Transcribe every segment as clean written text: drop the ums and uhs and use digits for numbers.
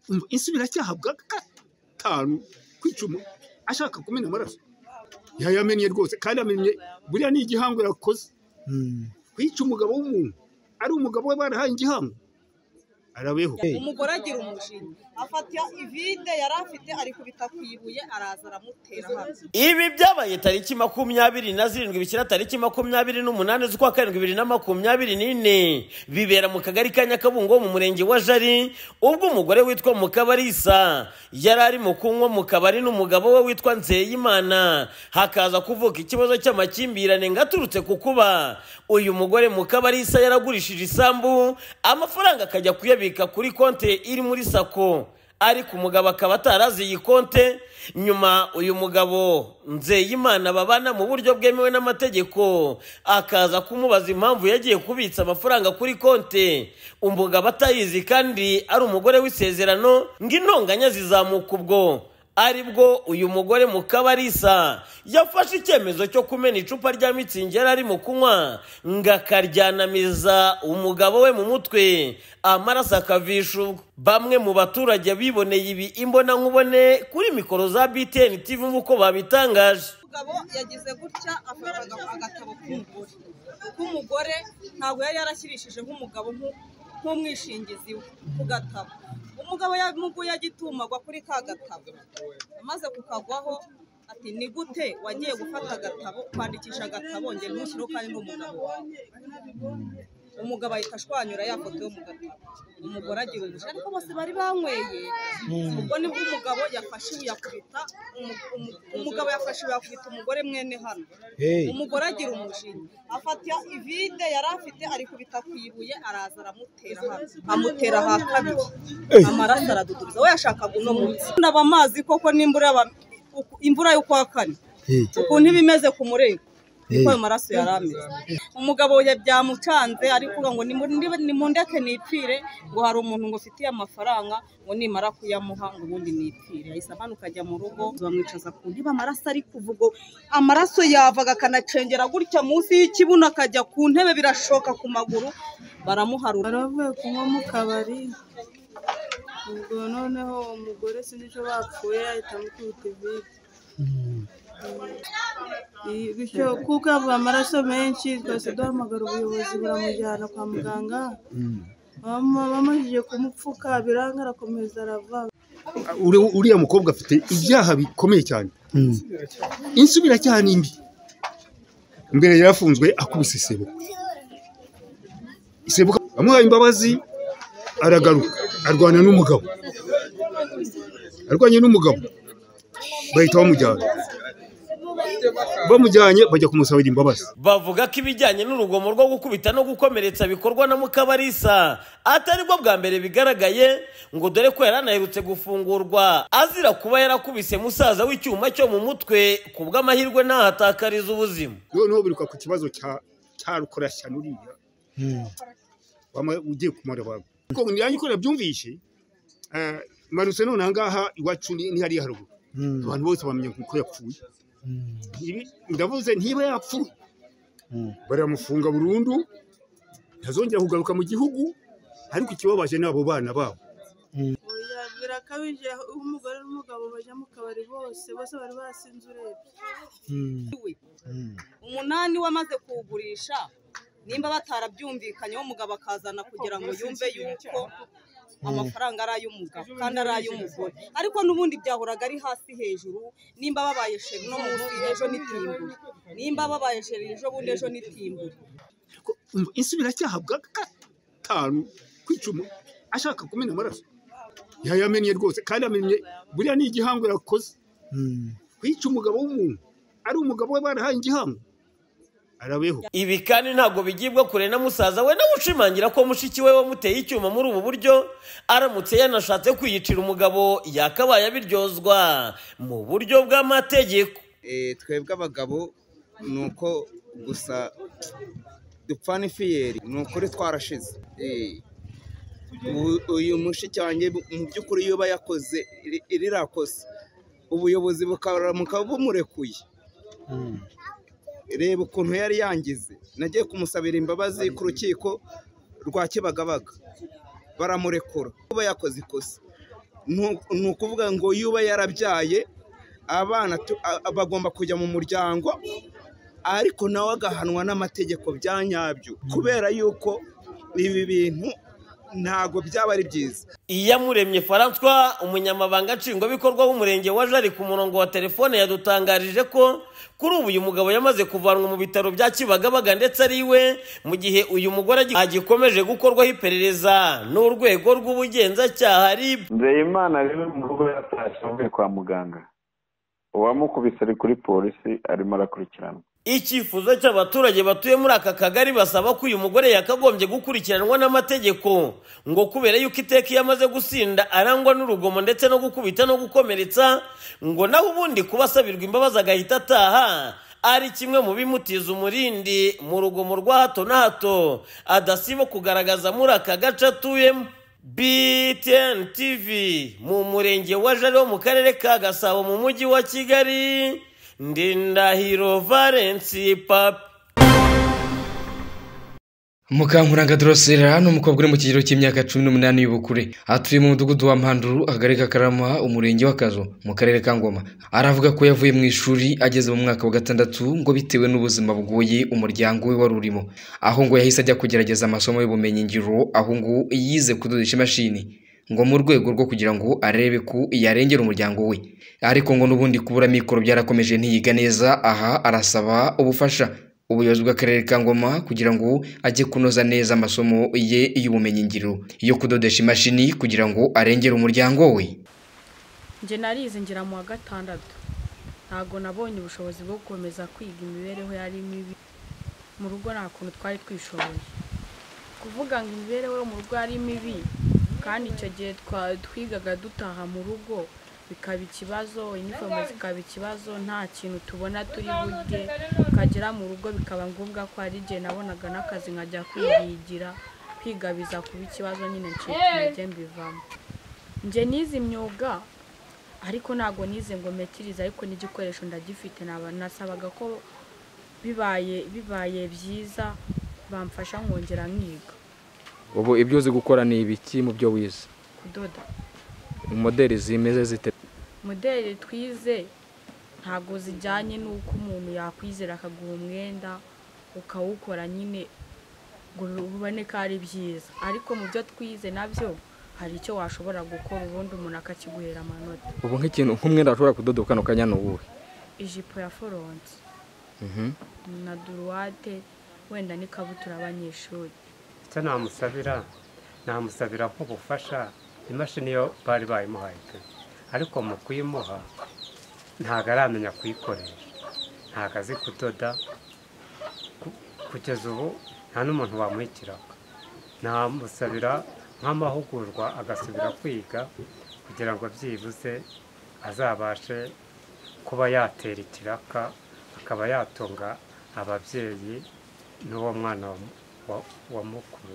insubiracyaha bwa gatanu kwicuma ashaka kumena amaraso yayamenye rwose kandi amenye buriya ni igihango yakoze kwica umugabo w'umuntu ari umugabo we barahaye igihango arabeho umugore agira umujinya afata ivide yarafite ari kubita kwibuye araza aramutera hasi. Ibi byabaye tariki 27 bikira tariki 28 z'ukwa 2024 bibera mu kagari ka Nyakabungo mu murenge wa Jari ubwo umugore witwa Mukabarisa yari ari mu kunywa mu kabari n'umugabo we witwa Nzeyimana hakaza kuvuka ikibazo cy'amakimbirane ngaturutse kukuba uyu mugore Mukabarisa yaragurishije isambu amafaranga akajya kuyabika kuri konte iri muri sako ariko umugabo akaba atarazi iyi konte nyuma uyu mugabo Nzeyimana babana mu buryo bwemewe n'amategeko akaza kumubaza impamvu yagiye kubitsa amafaranga kuri konte umugabo atayizi kandi ari umugore w'isezerano ng'intonganya zizamuka ubwo aribwo uyu mugore Mukabarisa yafashe icyemezo cyo kumena icupa rya mitsingi yari ari mu kunywa ngakaryanamiza umugabo we mu mutwe amaraso akavisha bamwe mu baturage biboneye ibi imbona nkubone kuri mikoro za BTN TV nk'uko babitangaje. Umugabo yagize gutya afata agatabo k'umugore ntabwo yari yarashyirishije nk'umugabo nk'umwishingizi we ku gatabo umugabo yamuguye agitumagwa kuri ka gatabo amaze kukagwaho ati ni gute wagiye gufata agatabo kwandikisha agatabo nge ntushyiro kandi n'umugabo wawe umugabo ahita ashwanyura ya foto yo mu gatabo umugore agira umujinya ariko bose bari banyweye ubwo nibwo umugabo yafashe yakubita umugore mwene hano umugore agira umujinya afata ivide yarafite ari kubita kwibuye araza aramutera hasi amutera ha kabiri amaraso aradudubiza we yashakaga uno munsi ndaba amazi koko imvura yo kwa kane ukuntu ibimeze ku murego niko ayo maraso yarameze umugabo byamucanze ari kuvuga ngo nimundeke nipfire ngo hari umuntu ngo ufitiye amafaranga ngo nimara kuyamuha ngo ubundi nipfire ahise amanuka ajya mu rugo bamwicaza ku ntebe amaraso ari kuvuga amaraso yavaga akanacengera gutya munsi y'ikibuno akajya ku ntebe birashoka ku maguru baramuharura baravuye kunywa mu kabari ubwo noneho umugore sinzi icyo bapfuye ahita amukubita ivide bityo kuko avuga amaraso menshi twese duhamagara ubuyobozi buramujyana kwa muganga bamajije kumupfuka biranga arakomeza arava. Uriya mukobwa afite ibyaha bikomeye cyane insubiracyaha nimbi mbere yarafunzwe akubise isebuka amuhaye imbabazi aragaruka arwanye n'umugabo bahita bamujyanye bajya kumusabira imbabazi. Bavuga ko ibijyanye n'urugomo rwo gukubita no gukomeretsa bikorwa na Mukabarisa atari bwo bwa mbere bigaragaye ngo dore ko yaranaherutse gufungurwa azira kuba yarakubise musaza w'icyuma cyo mu mutwe ku bw'amahirwe ntahatakariza ubuzima. Noneho biruka ku kibazo cya rukorashyano uriya ugiye kumara abantu ko nyanyi ko nabyumvishe maruse none ahangaha iwacu ni hariya haruguru abantu bose bamenye ko yapfuye ndavuze ntiba yapfuye baramufunga burundu ntazongera kugaruka mu gihugu ariko ikibabaje n'abo bana babo birakabije umugore n'umugabo bajya mu kabari bose bari basinze urebye umunani wamaze kugurisha nimba batarabyumvikanyeho umugabo akazana kugira ngo yumve yuko amafaranga ari ay'umugabo kandi ari ay'umugore ariko n'ubundi byahoraga ari hasi hejuru nimba babaye sheri no munsi ejo n'itimburi nimba babaye sheri ejo bundi ejo n'itimburi insubiracyaha bwa gatanu kwicuma ashaka kumena amaraso yayamenye rwose kandi amenye buriya ni igihango yakoze kwica umugabo w'umuntu ari umugabo we barahaye igihango arabeho. Ibi kandi ntabwo bigibwa kure na musaza we nawushimangira ko mushiki we wamuteye icyuma muri ubu buryo aramutse yanashatse kwiyicira umugabo yakabaye abiryozwa mu buryo bw'amategeko. Twebwe abagabo nuko gusa dupfana ifiyeri nukuri twarashize uyu mushiki wanjye mu by'ukuri iyo bayakoze irirakoze ubuyobozi bukaba bumurekuye reba ukuntu yari yangize nagiye kumusabira imbabazi ku rukiko rwa Kibagabaga baramurekura kuba yakoze ikosa ni ukuvuga ngo yuba yarabyaye abana bagomba kujya mu muryango ariko nawe agahanwa n'amategeko bya nyabyo kubera yuko ibi bintu ntago byaba ari byiza. Iyamuremye François umunyamabanga nshingwabikorwa w'umurenge wa Jari ku murongo wa telefone yadutangarije ko kuri ubu uyu mugabo yamaze kuvanwa mu bitaro bya Kibagabaga ndetse ari we mu gihe uyu mugore agikomeje gukorwaho iperereza n'urwego rw'ubugenzacyaha RIB. Nzeyimana rero mu rugo yatashye avuye kwa muganga, uwamukubise ari kuri polisi arimo arakurikirana. Icyifuzo cy'abaturage batuye muri aka kagari basaba ko uyu mugore yakagombye gukurikiranwa n'amategeko ngo kubera yuko iteka yamaze gusinda arangwa n'urugomo ndetse no gukubita no gukomeretsa ngo naho ubundi kubasabirwa imbabazi agahita ataha ari kimwe mu bimutiza umurindi mu rugomo rwa hato na hato adasiba kugaragaza muri aka gace atuyemo. BTN TV mu murenge wa Jari wo mu karere ka Gasabo mu mujyi wa Kigali. Ndindahiro Valence Papi. Mukankuranga Drosera n'umukobwa uri mu kigero cy'imyaka 18 y'ubukure atuye mu mudugudu wa Mpanduru akagari ka Karama umurenge wa Kazo mu karere ka Ngoma. Aravuga ko yavuye mu ishuri ageze mu mwaka wa 6 ngo bitewe n'ubuzima bugoye umuryango we warurimo, aho ngo yahise ajya kugerageza amasomo y'ubumenyi ngiro, aho ngo yize kudodesha imashini ngo mu rwego rwo kugira ngo arebe ko yarengera umuryango we, ariko ngo nubundi kubura mikoro byarakomeje ntiyiga neza. Aha arasaba ubufasha ubuyobozi bw'akarere ka Ngoma kugira ngo ajye kunoza neza amasomo ye y'ubumenyi ngiro yo kudodesha imashini kugira ngo arengere umuryango we. Nje narize ngira mu wa 6 ntago nabonye ubushobozi bwo gukomeza kwiga imibereho yari mibi mu rugo, nta kuntu twari twishoboye kuvuga ngo imibereho yo mu rugo yari mibi, kandi icyo gihe twigaga dutaha mu rugo bikaba ikibazo, uniform zikaba ikibazo, nta kintu tubona turi burye, ukagera mu rugo bikaba ngombwa ko ari je nabonaga n'akazi nkajya kwigabiza kuba ikibazo nyine ncike mbivamo. Nje nize imyuga ariko nago nize ngo metirize, ariko n'igikoresho ndagifite nasabaga ko bibaye byiza bamfasha nkongera nkiga. Ubu ibyo uzi gukora ni ibiki mu byo wize? Kudoda. Modeli zimeze zite? Modeli twize ntago zijyanye n'uko umuntu yakwizera akaguha umwenda ukawukora nyine ngo uboneke ari byiza, ariko mu byo twize nabyo hari icyo washobora gukora ubundi umuntu akakiguhera amanota. Ubu nk'ikintu nk'umwenda washobora kudoda kano kanya n'ubuhe? Ijipo ya foronse na duruwate wenda n'ikabutura abanyeshuri. Icyo namusabira nk'ubufasha imashini yo bari bayimuhaye ariko mu kuyimuha ntago aramenya kuyikoresha, ntago azi kudoda kugeza ubu, nta n'umuntu wamuhikiraho. Namusabira nk'amahugurwa agasubira kwiga kugira ngo byibuze azabashe kuba yatera ikiraka akaba yatunga ababyeyi n'uwo mwana wa mukuru.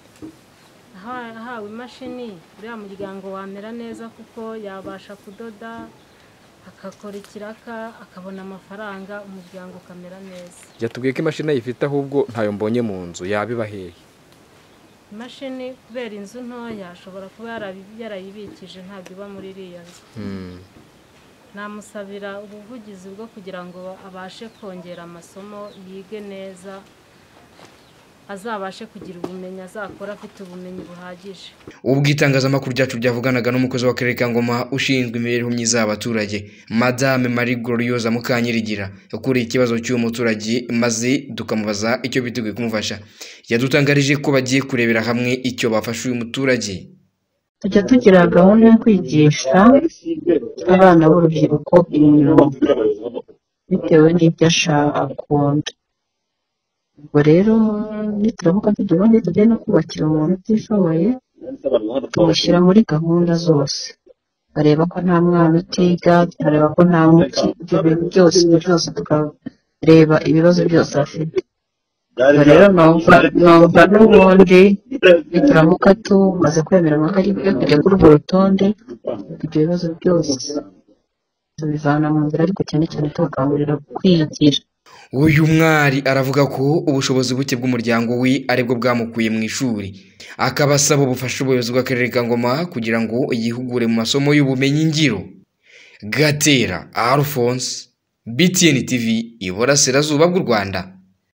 Ahawe imashini uriya muryango wamera neza kuko yabasha kudoda akakora ikiraka akabona amafaranga, umuryango ukamera neza. Yatubwiye ko imashini ayifite ahubwo ntayo mbonye mu nzu, yabiba hehe? Imashini kubera inzu ntoya ashobora kuba yarayibikije, ntabwo iba muri iriya nzu. Namusabira ubuvugizi bwo kugira ngo abashe kongera amasomo, yige neza, azabashe kugira ubumenyi, azakora afite ubumenyi buhagije. Ubwo itangazamakuru ryacu byavuganaga n'umukozi w'akarere ka Ngoma ushinzwe imibereho myiza y'abaturage Madame Marie Gloriosa Mukanyirigira yakuriye ikibazo cy'uwo muturage maze dukamubaza icyo biteguye kumufasha, yadutangarije ko bagiye kurebera hamwe icyo bafasha uyu muturage. Tujya tugira gahunda yo kwigisha abana b'urubyiruko imyuga bitewe n'ibyo akunda. Ubwo rero nituramuka tugiye tujya no kubakira umuntu utishoboye tumushyira muri gahunda zose, bareba ko nta mwana utiga, bareba ko nta muti, ibyo bintu byose tukareba ibibazo byose afite. Rero numva n'ubundi nituramuka tumaze kwemeranywa ko ari byo kujya kuri urwo rutonde, ibyo bibazo byose tubivana mu nzira, ariko cyane cyane tubakangurira kwigira. uyu mwari aravuga ko ubushobozi buke bw'umuryango we aribwo bwamukuye mu ishuri akaba asaba ubufasha ubuyobozi bw'akarere ka Ngoma kugira ngo yihugure mu masomo y'ubumenyi ngiro. Gatera Alphonse, BTN TV, Iburasirazuba bw'u Rwanda.